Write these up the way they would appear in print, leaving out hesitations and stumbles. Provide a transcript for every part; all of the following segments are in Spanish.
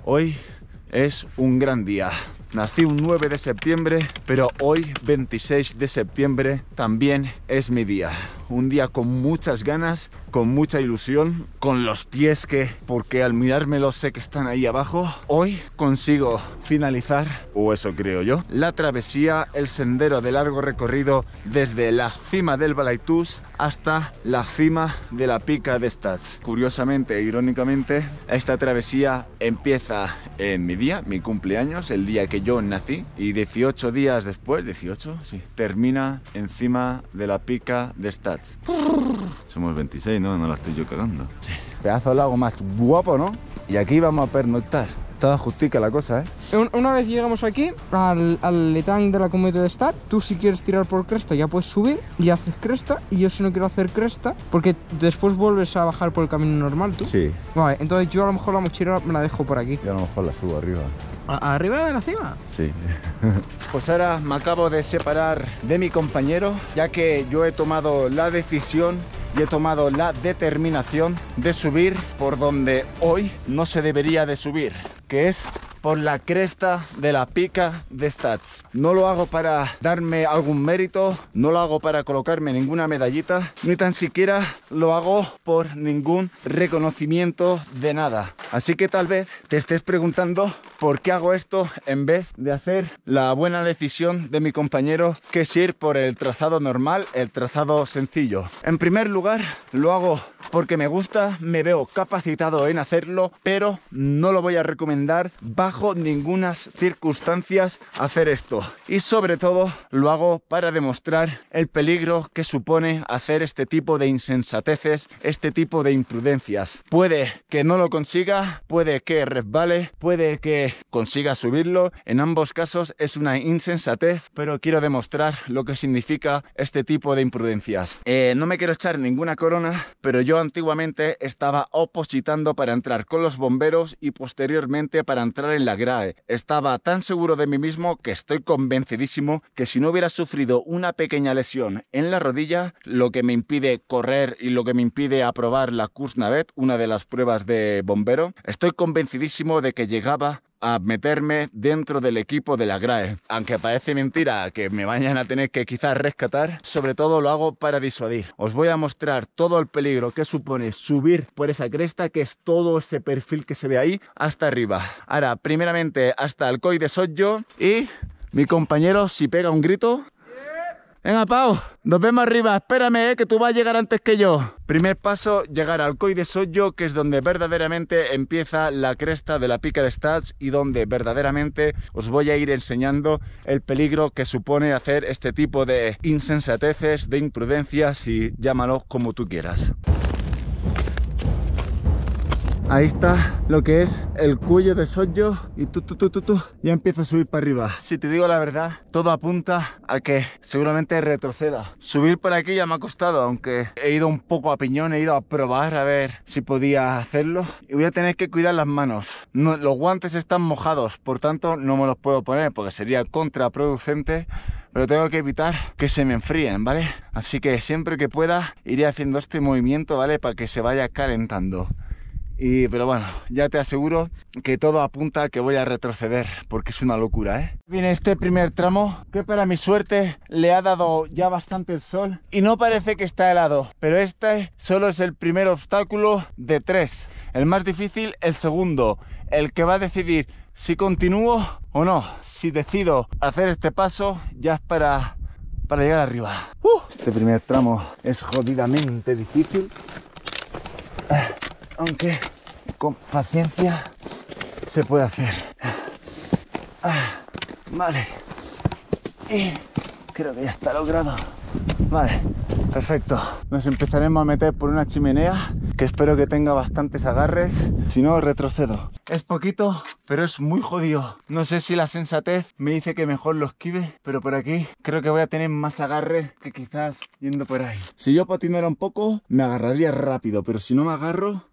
Hoy es un gran día. Nací un 9 de septiembre, pero hoy, 26 de septiembre, también es mi día. Un día con muchas ganas, con mucha ilusión, con los pies porque al mirármelos sé que están ahí abajo. Hoy consigo finalizar, o eso creo yo, la travesía, el sendero de largo recorrido desde la cima del Balaitús hasta la cima de la Pica d'Estats. Curiosamente e irónicamente, esta travesía empieza en mi día, mi cumpleaños, el día que yo nací, y 18 días después, 18, sí, termina encima de la Pica d'Estats. Somos 26, ¿no? No la estoy yo cagando. Sí. Pedazo de lago más guapo, ¿no? Y aquí vamos a pernoctar. Estaba justica la cosa, ¿eh? Una vez llegamos aquí, al etang de la Comunitat d'Estat, tú si quieres tirar por cresta ya puedes subir y haces cresta, y yo si no quiero hacer cresta, porque después vuelves a bajar por el camino normal, ¿tú? Sí. Vale, entonces yo a lo mejor la mochila me la dejo por aquí. Yo a lo mejor la subo arriba. ¿Arriba de la cima? Sí. Pues ahora me acabo de separar de mi compañero, ya que yo he tomado la decisión y he tomado la determinación de subir por donde hoy no se debería de subir, que es por la cresta de la Pica d'Estats. No lo hago para darme algún mérito, no lo hago para colocarme ninguna medallita, ni tan siquiera lo hago por ningún reconocimiento de nada. Así que tal vez te estés preguntando por qué hago esto en vez de hacer la buena decisión de mi compañero, que es ir por el trazado normal, el trazado sencillo. En primer lugar, lo hago porque me gusta, me veo capacitado en hacerlo, pero no lo voy a recomendar bajo ninguna circunstancias hacer esto. Y sobre todo lo hago para demostrar el peligro que supone hacer este tipo de insensateces, este tipo de imprudencias. Puede que no lo consiga, puede que resbale, puede que consiga subirlo. En ambos casos es una insensatez, pero quiero demostrar lo que significa este tipo de imprudencias. No me quiero echar ninguna corona, pero yo antiguamente estaba opositando para entrar con los bomberos y posteriormente para entrar en la GRAE. Estaba tan seguro de mí mismo que estoy convencidísimo que si no hubiera sufrido una pequeña lesión en la rodilla, lo que me impide correr y lo que me impide aprobar la Kursnavet, una de las pruebas de bombero, estoy convencidísimo de que llegaba a meterme dentro del equipo de la GRAE. Aunque parece mentira que me vayan a tener que quizás rescatar, sobre todo lo hago para disuadir. Os voy a mostrar todo el peligro que supone subir por esa cresta, que es todo ese perfil que se ve ahí, hasta arriba. Ahora, primeramente hasta el Coll de Sotjo, y mi compañero, si pega un grito... Venga, Pau, nos vemos arriba, espérame, que tú vas a llegar antes que yo. Primer paso, llegar al Coll de Sotjo, que es donde verdaderamente empieza la cresta de la Pica d'Estats y donde verdaderamente os voy a ir enseñando el peligro que supone hacer este tipo de insensateces, de imprudencias, y llámalo como tú quieras. Ahí está lo que es el Coll de Sotjo y ya empiezo a subir para arriba. Si te digo la verdad, todo apunta a que seguramente retroceda. Subir por aquí ya me ha costado, aunque he ido un poco a piñón, he ido a probar a ver si podía hacerlo. Y voy a tener que cuidar las manos. No, los guantes están mojados, por tanto no me los puedo poner porque sería contraproducente. Pero tengo que evitar que se me enfríen, ¿vale? Así que siempre que pueda iré haciendo este movimiento, ¿vale? Para que se vaya calentando. Pero bueno, ya te aseguro que todo apunta a que voy a retroceder, porque es una locura, ¿eh? Viene este primer tramo, que para mi suerte le ha dado ya bastante el sol y no parece que está helado, pero este solo es el primer obstáculo de 3. El más difícil, el segundo, el que va a decidir si continúo o no. Si decido hacer este paso, ya es para llegar arriba. Este primer tramo es jodidamente difícil, aunque con paciencia se puede hacer. Vale, y creo que ya está logrado. Vale, perfecto. Nos empezaremos a meter por una chimenea que espero que tenga bastantes agarres, si no retrocedo. Es poquito, pero es muy jodido. No sé si la sensatez me dice que mejor lo esquive, pero por aquí creo que voy a tener más agarre que quizás yendo por ahí. Si yo patinara un poco, me agarraría rápido, pero si no me agarro...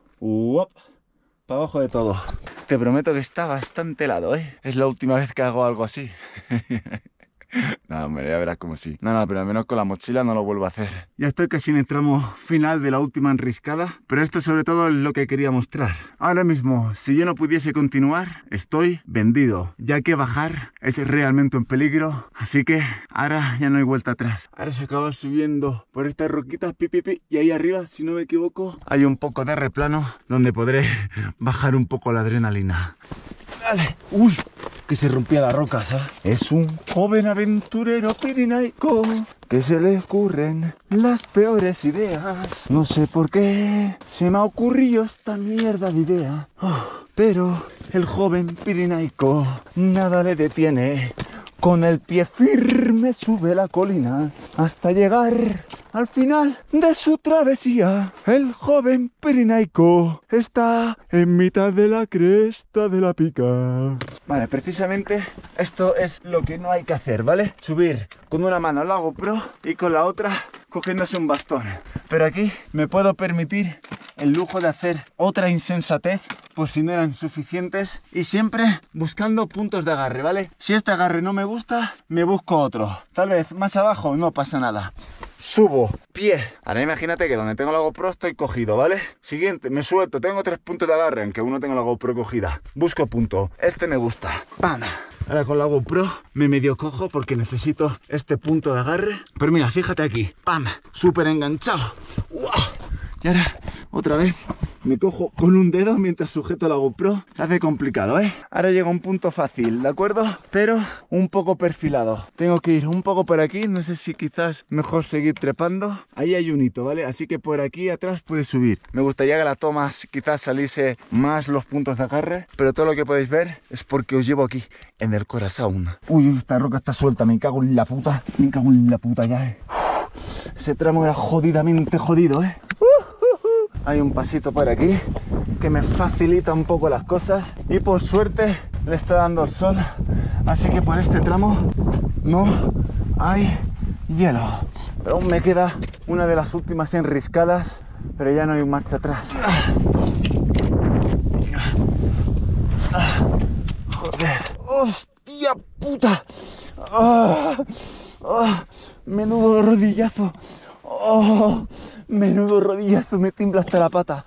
para abajo de todo. Te prometo que está bastante helado, ¿eh? Es la última vez que hago algo así. No, hombre, ya verás como sí. No, pero al menos con la mochila no lo vuelvo a hacer. Ya estoy casi en el tramo final de la última enriscada, pero esto sobre todo es lo que quería mostrar. Ahora mismo, si yo no pudiese continuar, estoy vendido, ya que bajar es realmente un peligro, así que ahora ya no hay vuelta atrás. Ahora se acaba subiendo por estas roquitas, y ahí arriba, si no me equivoco, hay un poco de replano donde podré bajar un poco la adrenalina. Dale. Uy, que se rompía la roca, ¿sabes? Es un joven aventurero pirenaico que se le ocurren las peores ideas. No sé por qué se me ha ocurrido esta mierda de idea. Pero el joven pirenaico nada le detiene. Con el pie firme sube la colina hasta llegar al final de su travesía. El joven pirenaico está en mitad de la cresta de la pica. Vale, precisamente esto es lo que no hay que hacer, ¿vale? Subir con una mano la GoPro y con la otra cogiéndose un bastón. Pero aquí me puedo permitir el lujo de hacer otra insensatez por si no eran suficientes y siempre buscando puntos de agarre, ¿vale? Si este agarre no me gusta, me busco otro. Tal vez más abajo, no pasa nada. Subo, pie. Ahora imagínate que donde tengo la GoPro estoy cogido, ¿vale? Siguiente, me suelto, tengo 3 puntos de agarre, aunque uno tengo la GoPro cogida. Busco punto, este me gusta. ¡Pam! Ahora con la GoPro me medio cojo porque necesito este punto de agarre. Pero mira, fíjate aquí. ¡Pam! Súper enganchado. ¡Wow! Y ahora, otra vez, me cojo con un dedo mientras sujeto la GoPro. Se hace complicado, ¿eh? Ahora llega un punto fácil, ¿de acuerdo? Pero un poco perfilado. Tengo que ir un poco por aquí. No sé si quizás mejor seguir trepando. Ahí hay un hito, ¿vale? Así que por aquí atrás puedes subir. Me gustaría que la toma quizás saliese más los puntos de agarre. Pero todo lo que podéis ver es porque os llevo aquí, en el corazón. Uy, esta roca está suelta. Me cago en la puta. Me cago en la puta ya, ¿eh? Ese tramo era jodidamente jodido, ¿eh? Hay un pasito por aquí que me facilita un poco las cosas y por suerte le está dando el sol, así que por este tramo no hay hielo. Pero aún me queda una de las últimas enriscadas, pero ya no hay marcha atrás. Joder, hostia puta. Menudo rodillazo. Menudo rodillazo, me tiembla hasta la pata.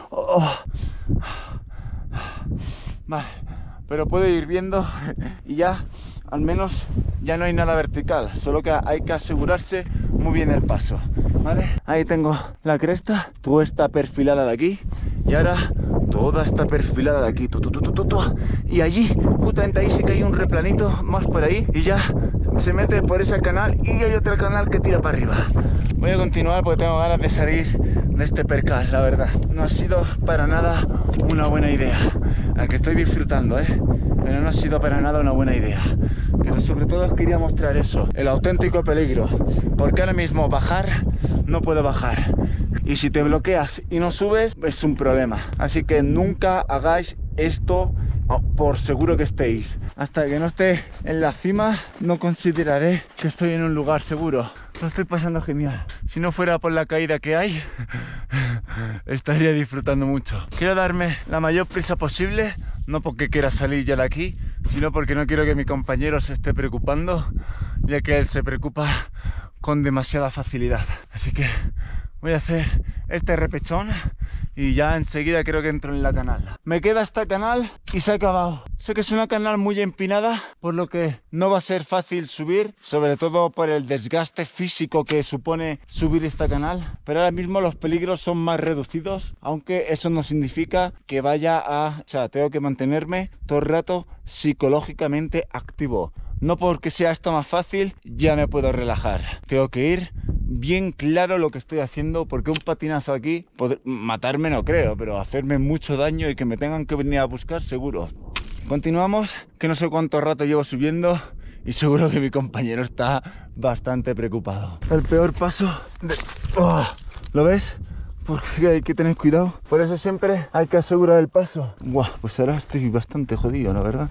Vale, pero puedo ir viendo y ya, al menos, ya no hay nada vertical. Solo que hay que asegurarse muy bien el paso, ¿vale? Ahí tengo la cresta, toda está perfilada de aquí. Y ahora toda está perfilada de aquí. Y allí, justamente ahí sí que hay un replanito más por ahí. Y ya se mete por ese canal y hay otro canal que tira para arriba. Voy a continuar porque tengo ganas de salir de este percal, la verdad. No ha sido para nada una buena idea. Aunque estoy disfrutando, pero no ha sido para nada una buena idea. Pero sobre todo os quería mostrar eso, el auténtico peligro. Porque ahora mismo bajar, no puedo bajar. Y si te bloqueas y no subes, es un problema. Así que nunca hagáis esto por seguro que estéis. Hasta que no esté en la cima, no consideraré que estoy en un lugar seguro. Lo estoy pasando genial. Si no fuera por la caída que hay, estaría disfrutando mucho. Quiero darme la mayor prisa posible, no porque quiera salir ya de aquí, sino porque no quiero que mi compañero se esté preocupando, ya que él se preocupa con demasiada facilidad. Así que voy a hacer este repechón y ya enseguida creo que entro en la canal. Me queda esta canal y se ha acabado. Sé que es una canal muy empinada, por lo que no va a ser fácil subir, sobre todo por el desgaste físico que supone subir esta canal. Pero ahora mismo los peligros son más reducidos, aunque eso no significa que vaya a... O sea, tengo que mantenerme todo el rato psicológicamente activo. No porque sea esto más fácil, ya me puedo relajar. Tengo que ir bien claro lo que estoy haciendo, porque un patinazo aquí, matarme no creo, pero hacerme mucho daño y que me tengan que venir a buscar seguro. Continuamos, que no sé cuánto rato llevo subiendo y seguro que mi compañero está bastante preocupado. El peor paso de... ¿Lo ves? Porque hay que tener cuidado. Por eso siempre hay que asegurar el paso. Buah, pues ahora estoy bastante jodido, la verdad.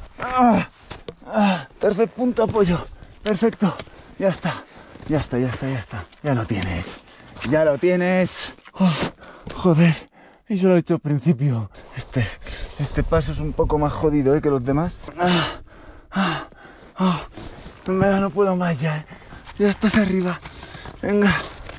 Tercer punto apoyo. Perfecto. Ya está. Ya está. Ya lo tienes. Ya lo tienes. Joder. Y yo lo he hecho al principio. Este paso es un poco más jodido que los demás. Venga, no puedo más ya. Ya estás arriba. Venga.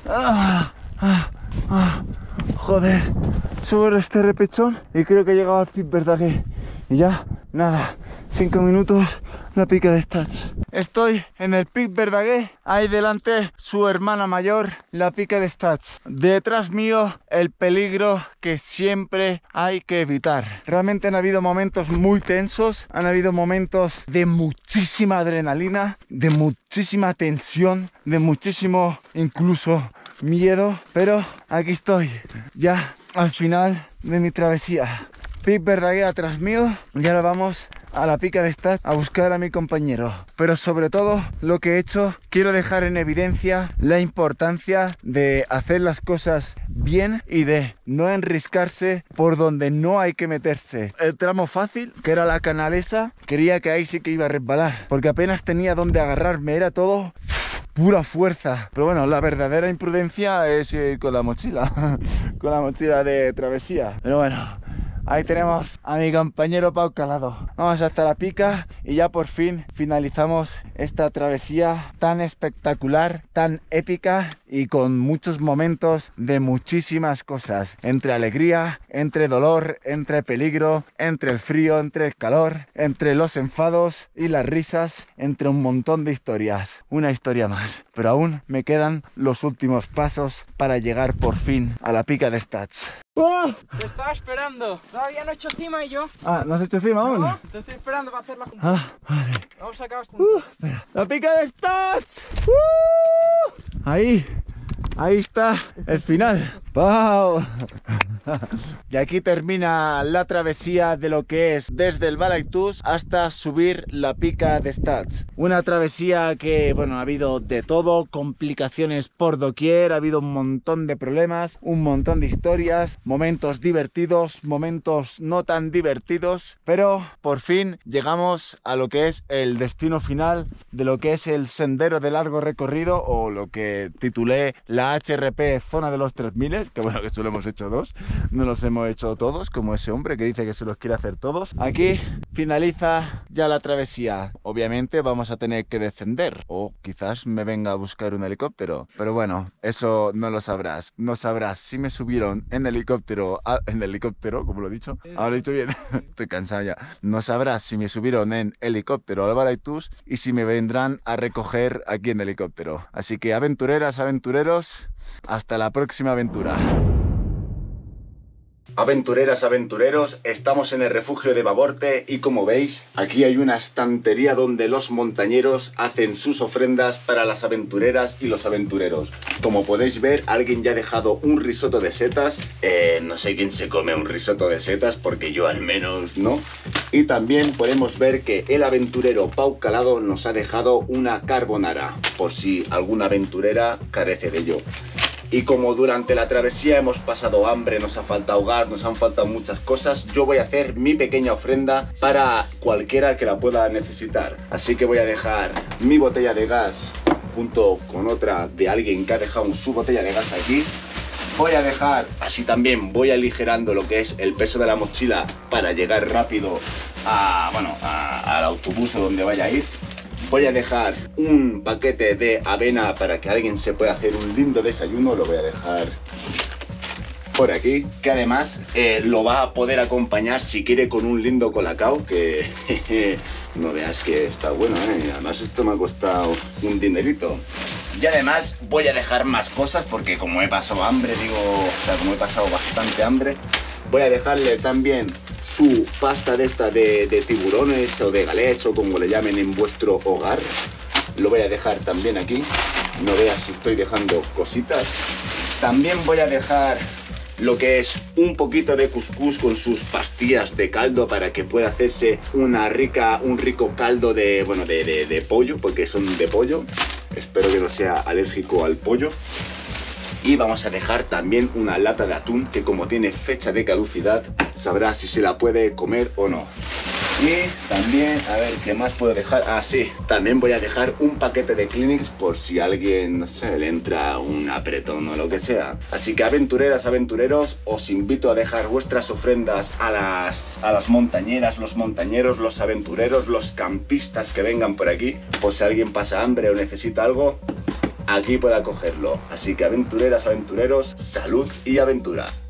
Joder. Sobre este repechón y creo que he llegado al Pic Verdaguer. Y ya, nada. 5 minutos, la pica de Stats. Estoy en el Pic Verdaguer. Ahí delante su hermana mayor, la pica de Stats. Detrás mío, el peligro que siempre hay que evitar. Realmente han habido momentos muy tensos. Han habido momentos de muchísima adrenalina, de muchísima tensión, de muchísimo incluso miedo. Pero aquí estoy, ya al final de mi travesía. Pic Verdaguer atrás mío y ahora vamos a la pica de Stats a buscar a mi compañero. Pero sobre todo lo que he hecho, quiero dejar en evidencia la importancia de hacer las cosas bien y de no enriscarse por donde no hay que meterse. El tramo fácil, que era la canalesa, quería que ahí sí que iba a resbalar, porque apenas tenía donde agarrarme, era todo pura fuerza. Pero bueno, la verdadera imprudencia es ir con la mochila, con la mochila de travesía. Pero bueno, ahí tenemos a mi compañero Pau Calado. Vamos hasta la pica y ya por fin finalizamos esta travesía tan espectacular, tan épica y con muchos momentos de muchísimas cosas. Entre alegría, entre dolor, entre peligro, entre el frío, entre el calor, entre los enfados y las risas, entre un montón de historias. Una historia más. Pero aún me quedan los últimos pasos para llegar por fin a la pica de Stats. ¡Oh! Te estaba esperando. Todavía no he hecho cima y yo. Ah, ¿no has hecho cima aún? No, te estoy esperando para hacer la junta. Vale. Vamos a acabar. Espera. ¡La pica de Stats! Ahí está el final. ¡Wow! Y aquí termina la travesía de lo que es desde el Balaitús hasta subir la pica de Stats. Una travesía que, bueno, ha habido de todo, complicaciones por doquier, ha habido un montón de problemas, un montón de historias, momentos divertidos, momentos no tan divertidos, pero por fin llegamos a lo que es el destino final de lo que es el sendero de largo recorrido, o lo que titulé la HRP Zona de los 3000, que bueno, que solo hemos hecho 2, no los hemos hecho todos, como ese hombre que dice que se los quiere hacer todos. Aquí finaliza ya la travesía. Obviamente vamos a tener que descender, o quizás me venga a buscar un helicóptero, pero bueno, eso no lo sabrás. No sabrás si me subieron en helicóptero, como lo he dicho, ahora lo he dicho bien, estoy cansado ya. No sabrás si me subieron en helicóptero al Balaitús y si me vendrán a recoger aquí en helicóptero. Así que aventureras, aventureros, hasta la próxima aventura. Aventureras, aventureros, estamos en el refugio de Baborte y como veis, aquí hay una estantería donde los montañeros hacen sus ofrendas para las aventureras y los aventureros. Como podéis ver, alguien ya ha dejado un risotto de setas. No sé quién se come un risotto de setas, porque yo al menos no. Y también podemos ver que el aventurero Pau Calado nos ha dejado una carbonara, por si alguna aventurera carece de ello. Y como durante la travesía hemos pasado hambre, nos ha faltado gas, nos han faltado muchas cosas, yo voy a hacer mi pequeña ofrenda para cualquiera que la pueda necesitar. Así que voy a dejar mi botella de gas junto con otra de alguien que ha dejado su botella de gas aquí. Voy a dejar, así también voy aligerando lo que es el peso de la mochila para llegar rápido al autobús o donde vaya a ir. Voy a dejar un paquete de avena para que alguien se pueda hacer un lindo desayuno. Lo voy a dejar por aquí, que además lo va a poder acompañar si quiere con un lindo colacao, que no veas que está bueno, además esto me ha costado un dinerito. Y además voy a dejar más cosas porque como he pasado hambre, como he pasado bastante hambre, voy a dejarle también su pasta de esta de tiburones o de galets o como le llamen en vuestro hogar. Lo voy a dejar también aquí. No veas si estoy dejando cositas. También voy a dejar lo que es un poquito de cuscús con sus pastillas de caldo para que pueda hacerse un rico caldo de pollo, porque son de pollo. Espero que no sea alérgico al pollo. Y vamos a dejar también una lata de atún que, como tiene fecha de caducidad, sabrá si se la puede comer o no. Y también, a ver, ¿qué más puedo dejar? Ah, sí, también voy a dejar un paquete de Kleenex por si a alguien, no sé, le entra un apretón o lo que sea. Así que, aventureras, aventureros, os invito a dejar vuestras ofrendas a las montañeras, los montañeros, los aventureros, los campistas que vengan por aquí. Por si alguien pasa hambre o necesita algo, aquí pueda cogerlo. Así que, aventureras, aventureros, salud y aventura.